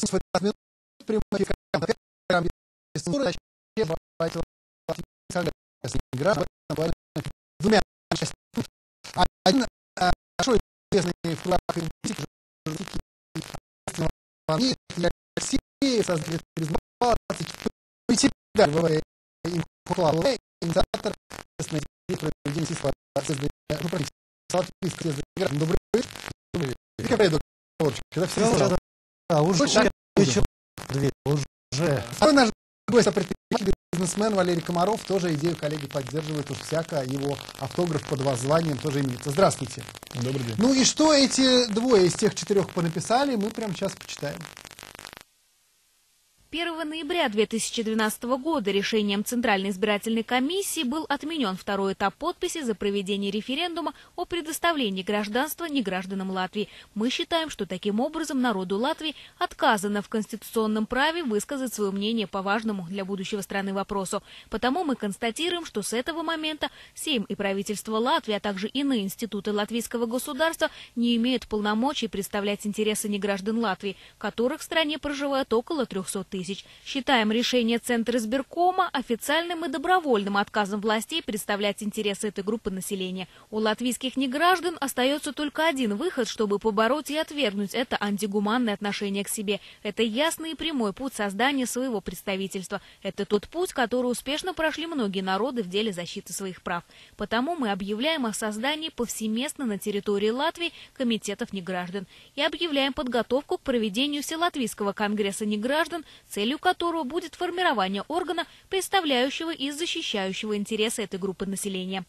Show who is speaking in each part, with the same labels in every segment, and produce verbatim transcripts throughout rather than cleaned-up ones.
Speaker 1: минут прямой эфир программы двумя частями. Один хорошо известный в кругах политики, Алексей, создатель инициатор проведения Добрый вечер. Уже уже. Наш гость, предприниматель, бизнесмен Валерий Комаров, тоже идею коллеги поддерживает, уж всяко, его автограф под воззванием тоже имеется. Здравствуйте.
Speaker 2: Добрый день.
Speaker 1: Ну и что эти двое из тех четырех понаписали, мы прямо сейчас почитаем.
Speaker 3: первого ноября две тысячи двенадцатого года решением Центральной избирательной комиссии был отменен второй этап подписи за проведение референдума о предоставлении гражданства негражданам Латвии. Мы считаем, что таким образом народу Латвии отказано в конституционном праве высказать свое мнение по важному для будущего страны вопросу. Потому мы констатируем, что с этого момента Сейм и правительство Латвии, а также иные институты латвийского государства не имеют полномочий представлять интересы неграждан Латвии, которых в стране проживает около трёхсот тысяч. Считаем решение Центра избиркома официальным и добровольным отказом властей представлять интересы этой группы населения. У латвийских неграждан остается только один выход, чтобы побороть и отвергнуть это антигуманное отношение к себе. Это ясный и прямой путь создания своего представительства. Это тот путь, который успешно прошли многие народы в деле защиты своих прав. Потому мы объявляем о создании повсеместно на территории Латвии комитетов неграждан и объявляем подготовку к проведению Вселатвийского конгресса неграждан, целью которого будет формирование органа, представляющего и защищающего интересы этой группы населения.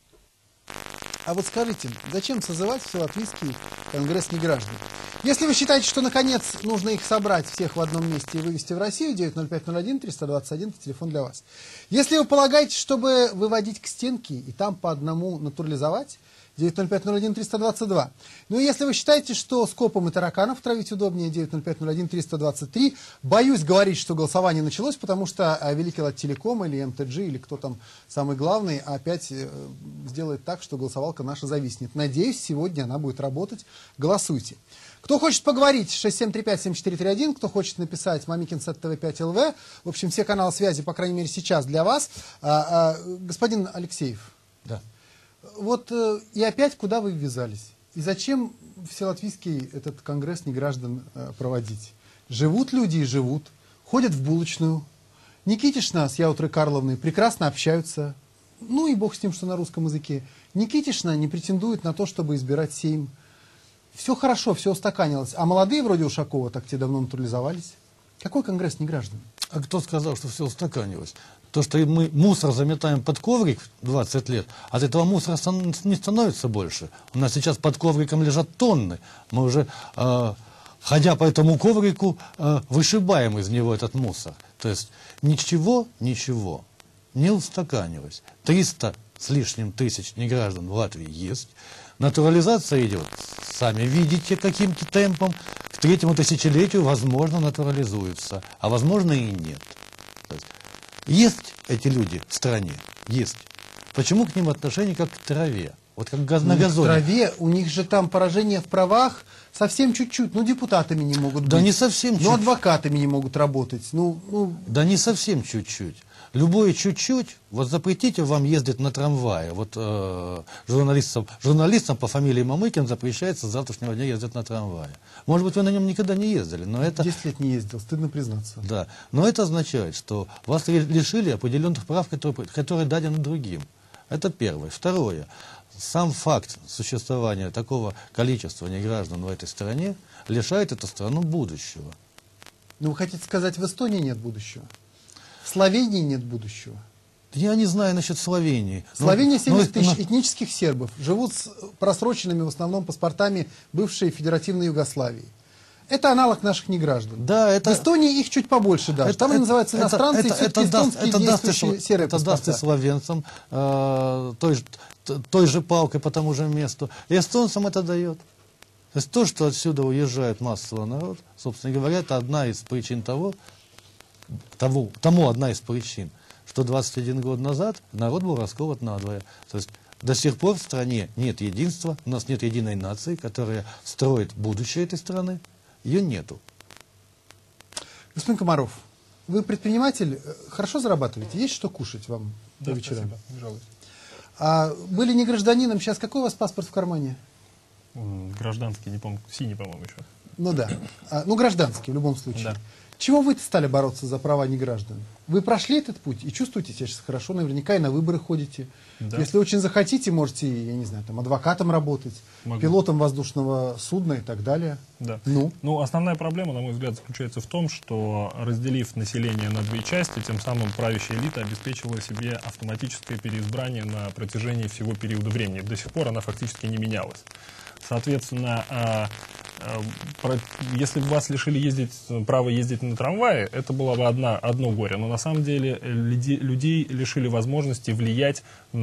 Speaker 1: А вот скажите, зачем созывать Вселатвийский конгресс неграждан? Если вы считаете, что наконец нужно их собрать всех в одном месте и вывести в Россию, девять ноль пять ноль один триста двадцать один, это телефон для вас. Если вы полагаете, чтобы выводить к стенке и там по одному натурализовать, девять ноль пять ноль один триста двадцать два. Ну и если вы считаете, что скопом и тараканов травить удобнее, девять ноль пять ноль один триста двадцать три, боюсь говорить, что голосование началось, потому что Великий Латтелеком или эм тэ джи, или кто там самый главный, опять сделает так, что голосовалка наша зависнет. Надеюсь, сегодня она будет работать. Голосуйте. Кто хочет поговорить, шесть семь три пять семь четыре три один, кто хочет написать мамикин сэт тэ вэ пять эл вэ, в общем, все каналы связи, по крайней мере, сейчас для вас. А, а, господин Алексеев.
Speaker 2: Да.
Speaker 1: Вот э, и опять куда вы ввязались? И зачем Вселатвийский этот конгресс неграждан э, проводить? Живут люди и живут, ходят в булочную. Никитишна с Яутрой Карловной прекрасно общаются. Ну и бог с ним, что на русском языке. Никитишна не претендует на то, чтобы избирать Сейм. Все хорошо, все устаканилось. А молодые вроде Ушакова так те давно натурализовались. Какой конгресс неграждан?
Speaker 2: А кто сказал, что все устаканилось? То, что мы мусор заметаем под коврик двадцать лет, от этого мусора не становится больше. У нас сейчас под ковриком лежат тонны. Мы уже, э, ходя по этому коврику, э, вышибаем из него этот мусор. То есть ничего, ничего не устаканилось. триста с лишним тысяч неграждан в Латвии есть. Натурализация идет, сами видите, каким темпом. К третьему тысячелетию, возможно, натурализуется, а возможно и нет. То есть, есть эти люди в стране? Есть. Почему к ним отношение как к траве? Вот как газ на газоне.
Speaker 1: К траве, у них же там поражение в правах совсем чуть-чуть. Ну, депутатами не могут быть.
Speaker 2: Да не совсем чуть-чуть.
Speaker 1: Ну, адвокатами не могут работать. Ну, ну...
Speaker 2: Да не совсем чуть-чуть. Любое чуть-чуть, вот запретите вам ездить на трамвае. Вот э, журналистам, журналистам по фамилии Мамыкин запрещается с завтрашнего дня ездить на трамвае. Может быть, вы на нем никогда не ездили, но это...
Speaker 1: десять лет не ездил, стыдно признаться.
Speaker 2: Да, но это означает, что вас лишили определенных прав, которые, которые дадены другим. Это первое. Второе. Сам факт существования такого количества неграждан в этой стране лишает эту страну будущего.
Speaker 1: Ну, вы хотите сказать, в Эстонии нет будущего? В Словении нет будущего?
Speaker 2: Я не знаю насчет Словении.
Speaker 1: В Словении семьдесят тысяч
Speaker 2: но...
Speaker 1: этнических сербов живут с просроченными в основном паспортами бывшей федеративной Югославии. Это аналог наших неграждан.
Speaker 2: Да, это...
Speaker 1: В Эстонии их чуть побольше даже.
Speaker 2: Это,
Speaker 1: Там
Speaker 2: это,
Speaker 1: они называются иностранцы,
Speaker 2: это,
Speaker 1: и все-таки
Speaker 2: это,
Speaker 1: эстонские
Speaker 2: это
Speaker 1: действующие
Speaker 2: даст,
Speaker 1: серые
Speaker 2: это
Speaker 1: паспорта.
Speaker 2: даст и словенцам э, той, той же палкой по тому же месту. И эстонцам это дает. То есть то, что отсюда уезжает массово народ, собственно говоря, это одна из причин того, того, тому одна из причин, что двадцать один год назад народ был расколот надвое. То есть до сих пор в стране нет единства, у нас нет единой нации, которая строит будущее этой страны. Ее нету.
Speaker 1: Господин Комаров, вы предприниматель, хорошо зарабатываете? Есть что кушать вам
Speaker 4: Да,
Speaker 1: по вечерам?
Speaker 4: спасибо, не жалуюсь.
Speaker 1: А были не гражданином, сейчас какой у вас паспорт в кармане?
Speaker 4: М, Гражданский, не помню, синий, по-моему, еще.
Speaker 1: Ну да, а, ну гражданский в любом случае.
Speaker 4: Да.
Speaker 1: Чего вы стали бороться за права неграждан? Вы прошли этот путь и чувствуете себя сейчас хорошо, наверняка и на выборы ходите.
Speaker 4: Да.
Speaker 1: Если очень захотите, можете, я не знаю, там, адвокатом работать,
Speaker 4: Могу.
Speaker 1: пилотом воздушного судна и так далее.
Speaker 4: Да.
Speaker 1: Ну?
Speaker 4: Ну, основная проблема, на мой взгляд, заключается в том, что, разделив население на две части, тем самым правящая элита обеспечивала себе автоматическое переизбрание на протяжении всего периода времени. До сих пор она фактически не менялась. Соответственно, а, а, про, если бы вас лишили ездить, права ездить на трамвае, это было бы одна, одно горе. Но на самом деле люди, людей лишили возможности влиять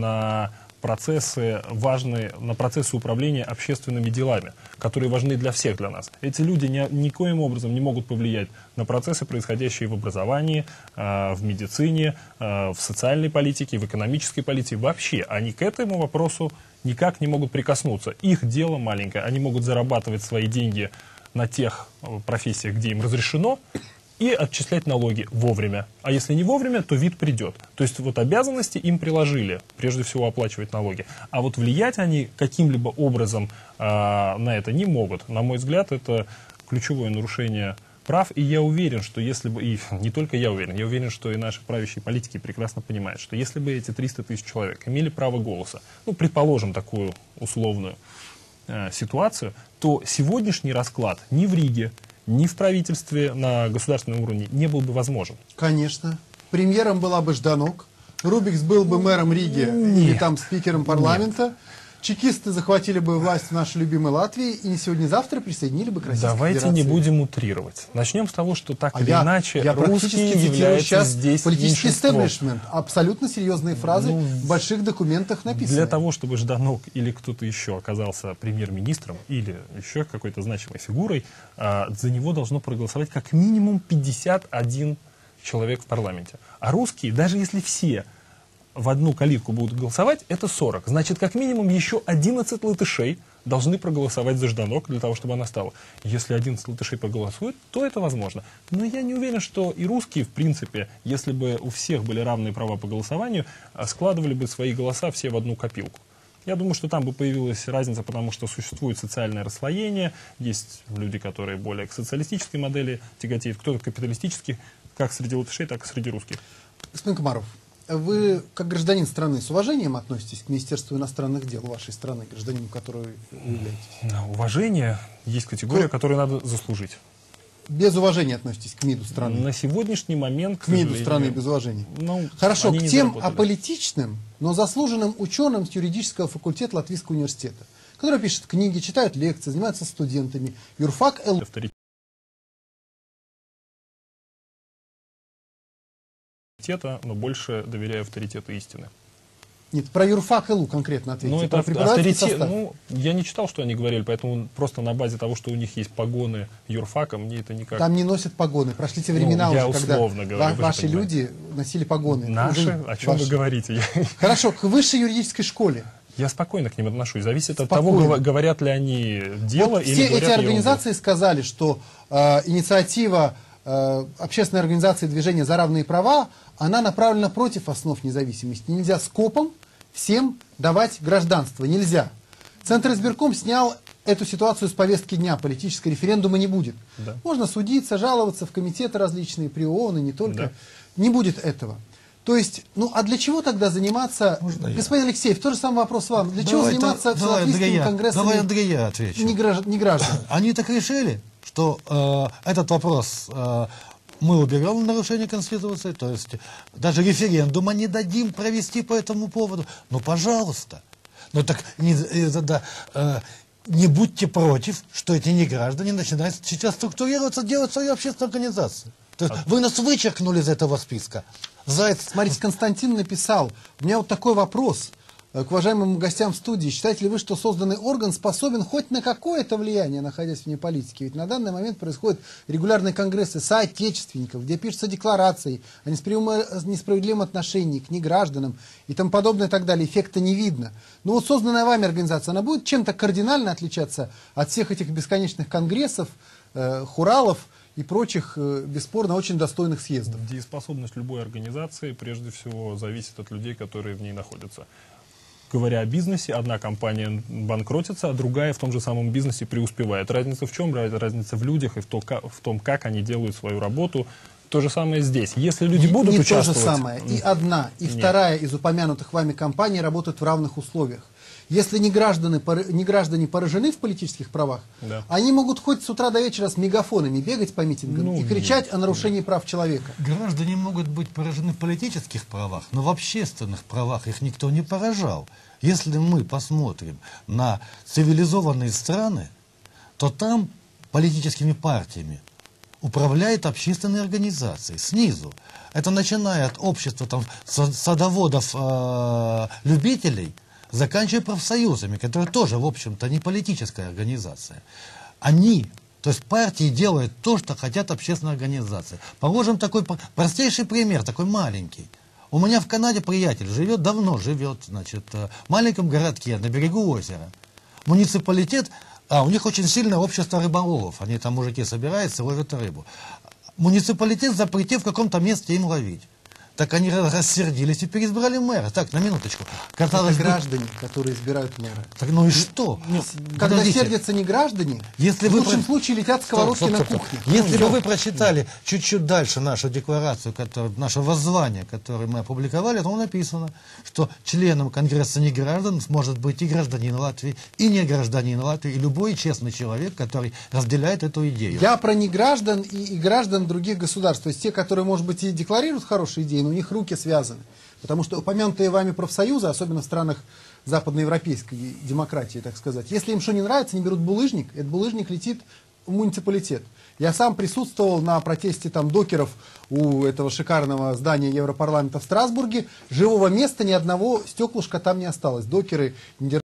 Speaker 4: на процессы важные, на процессы управления общественными делами, которые важны для всех, для нас. Эти люди ни, никоим образом не могут повлиять на процессы, происходящие в образовании, э, в медицине, э, в социальной политике, в экономической политике. Вообще, они к этому вопросу никак не могут прикоснуться. Их дело маленькое. Они могут зарабатывать свои деньги на тех профессиях, где им разрешено, и отчислять налоги вовремя. А если не вовремя, то вид придет. То есть вот обязанности им приложили, прежде всего оплачивать налоги. А вот влиять они каким-либо образом э, на это не могут. На мой взгляд, это ключевое нарушение прав. И я уверен, что если бы, и не только я уверен, я уверен, что и наши правящие политики прекрасно понимают, что если бы эти триста тысяч человек имели право голоса, ну, предположим, такую условную э, ситуацию, то сегодняшний расклад ни в Риге, ни в правительстве на государственном уровне не был бы возможен.
Speaker 1: Конечно. Премьером была бы Жданок, Рубикс был бы мэром Риги или там спикером парламента. Нет. Чекисты захватили бы власть в нашей любимой Латвии и не сегодня-завтра присоединили бы к Российской
Speaker 4: Давайте
Speaker 1: Федерации.
Speaker 4: Не будем утрировать. Начнем с того, что так
Speaker 1: а
Speaker 4: или
Speaker 1: я,
Speaker 4: иначе
Speaker 1: я
Speaker 4: русские являются
Speaker 1: сейчас
Speaker 4: здесь
Speaker 1: политический
Speaker 4: меньшинством.
Speaker 1: истеблишмент. Абсолютно серьезные фразы
Speaker 4: ну,
Speaker 1: в больших документах написаны.
Speaker 4: Для того, чтобы Жданок или кто-то еще оказался премьер-министром или еще какой-то значимой фигурой, а, за него должно проголосовать как минимум пятьдесят один человек в парламенте. А русские, даже если все в одну калитку будут голосовать, это сорок. Значит, как минимум еще одиннадцать латышей должны проголосовать за Жданок для того, чтобы она стала. Если одиннадцать латышей проголосуют, то это возможно. Но я не уверен, что и русские, в принципе, если бы у всех были равные права по голосованию, складывали бы свои голоса все в одну копилку. Я думаю, что там бы появилась разница, потому что существует социальное расслоение, есть люди, которые более к социалистической модели тяготеют, кто-то к капиталистической, как среди латышей, так и среди русских.
Speaker 1: Господин Комаров, вы, как гражданин страны, с уважением относитесь к Министерству иностранных дел вашей страны, гражданину, которой вы являетесь?
Speaker 4: Уважение есть категория,
Speaker 1: Кто?
Speaker 4: которую надо заслужить.
Speaker 1: Без уважения относитесь к МИДу страны?
Speaker 4: На сегодняшний момент,
Speaker 1: к МИДу страны без уважения?
Speaker 4: Ну,
Speaker 1: хорошо, к тем
Speaker 4: заработали.
Speaker 1: аполитичным, но заслуженным ученым с юридического факультета Латвийского университета, которые пишут книги, читают лекции, занимаются студентами. Юрфак эл.
Speaker 4: Но больше доверяю авторитету истины.
Speaker 1: Нет, про юрфак эл у конкретно ответьте.
Speaker 4: Ну, это
Speaker 1: про
Speaker 4: авторитет. Ну, я не читал, что они говорили, поэтому просто на базе того, что у них есть погоны юрфака, мне это никак.
Speaker 1: Там не носят погоны. Прошли те времена
Speaker 4: ну, я
Speaker 1: уже, когда
Speaker 4: говорю,
Speaker 1: ва ваши люди носили погоны.
Speaker 4: Наши?
Speaker 1: Уже
Speaker 4: О чем
Speaker 1: ваши.
Speaker 4: вы говорите?
Speaker 1: Хорошо, к высшей юридической школе.
Speaker 4: Я спокойно к ним отношусь. Зависит
Speaker 1: Спокойно.
Speaker 4: от того, говорят ли они дело
Speaker 1: вот
Speaker 4: или
Speaker 1: все
Speaker 4: говорят
Speaker 1: эти организации
Speaker 4: ерунду.
Speaker 1: сказали, что э, инициатива э, общественной организации движения за равные права, она направлена против основ независимости. Нельзя скопом всем давать гражданство. Нельзя. Центр избирком снял эту ситуацию с повестки дня. Политического референдума не будет.
Speaker 4: Да.
Speaker 1: Можно судиться, жаловаться в комитеты различные, при ООН и не только.
Speaker 4: Да.
Speaker 1: Не будет этого. То есть, ну а для чего тогда заниматься,
Speaker 2: Можно
Speaker 1: господин я? Алексеев, тот же самый вопрос вам, для
Speaker 2: Давай,
Speaker 1: чего заниматься
Speaker 2: давай,
Speaker 1: Всероссийским
Speaker 2: Андрей,
Speaker 1: конгрессом
Speaker 2: давай, Андрей, я отвечу.
Speaker 1: неграждан?
Speaker 2: Они так решили, что э, этот вопрос э, мы уберем нарушение Конституции, то есть даже референдума не дадим провести по этому поводу. Ну, пожалуйста. Ну, так не, э, да, э, не будьте против, что эти неграждане начинают сейчас структурироваться, делать свою общественную организацию. То есть вы нас вычеркнули из этого списка. За это...
Speaker 1: Смотрите, Константин написал, у меня вот такой вопрос к уважаемым гостям в студии. Считаете ли вы, что созданный орган способен хоть на какое-то влияние, находясь вне политики? Ведь на данный момент происходят регулярные конгрессы соотечественников, где пишутся декларации о несправедливом отношении к негражданам и тому подобное и так далее. Эффекта не видно. Но вот созданная вами организация, она будет чем-то кардинально отличаться от всех этих бесконечных конгрессов, э, хуралов и прочих, э, бесспорно, очень достойных съездов.
Speaker 4: Дееспособность любой организации прежде всего зависит от людей, которые в ней находятся. Говоря о бизнесе, одна компания банкротится, а другая в том же самом бизнесе преуспевает. Разница в чем? Разница в людях и в, то, как, в том, как они делают свою работу. То же самое здесь. Если люди
Speaker 1: не,
Speaker 4: будут
Speaker 1: не
Speaker 4: участвовать...
Speaker 1: то же самое. И одна, и
Speaker 4: Нет.
Speaker 1: вторая из упомянутых вами компаний работают в равных условиях. Если не граждане, не граждане поражены в политических правах,
Speaker 4: да.
Speaker 1: они могут хоть с утра до вечера с мегафонами бегать по митингам
Speaker 4: ну,
Speaker 1: и кричать
Speaker 4: нет,
Speaker 1: о нарушении
Speaker 4: нет.
Speaker 1: прав человека.
Speaker 2: Граждане могут быть поражены в политических правах, но в общественных правах их никто не поражал. Если мы посмотрим на цивилизованные страны, то там политическими партиями управляет общественные организации снизу. Это начиная от общества там, садоводов, э, любителей, заканчивая профсоюзами, которые тоже, в общем-то, не политическая организация. Они, то есть партии, делают то, что хотят общественные организации. Положим такой простейший пример, такой маленький. У меня в Канаде приятель живет, давно живет, значит, в маленьком городке на берегу озера. Муниципалитет, а у них очень сильное общество рыболовов. Они там, мужики, собираются, ловят рыбу. Муниципалитет запретил в каком-то месте им ловить. Так они рассердились и переизбрали мэра. Так, на минуточку.
Speaker 1: Казалось, это граждане, бы... которые избирают мэра.
Speaker 2: Так, ну и что?
Speaker 1: Нет, когда Подождите. сердятся не граждане,
Speaker 2: если
Speaker 1: в
Speaker 2: вы
Speaker 1: лучшем
Speaker 2: про...
Speaker 1: случае летят сковородки
Speaker 2: стоп, стоп,
Speaker 1: на
Speaker 2: стоп,
Speaker 1: кухне.
Speaker 2: Стоп. Если
Speaker 1: ну,
Speaker 2: бы вы прочитали чуть-чуть дальше нашу декларацию, которую, наше воззвание, которое мы опубликовали, там написано, что членом Конгресса неграждан может быть и гражданин Латвии, и не гражданин Латвии, и любой честный человек, который разделяет эту идею.
Speaker 1: Я про неграждан и, и граждан других государств. То есть те, которые, может быть, и декларируют хорошие идеи, но у них руки связаны. Потому что упомянутые вами профсоюзы, особенно в странах западноевропейской демократии, так сказать, если им что не нравится, они берут булыжник, этот булыжник летит в муниципалитет. Я сам присутствовал на протесте там докеров у этого шикарного здания Европарламента в Страсбурге. Живого места ни одного стеклышка там не осталось. Докеры не держали.